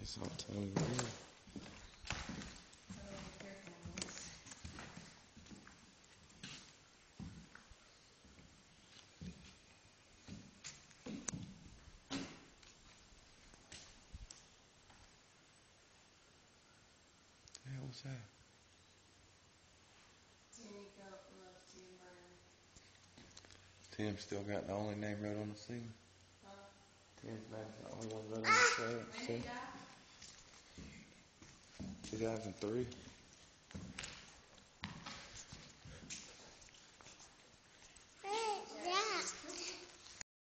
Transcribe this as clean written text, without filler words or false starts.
It's all telling you. Yeah, what's that? Tim still got the only name wrote on the ceiling. Tim's name's the only one wrote on the ceiling. 2003.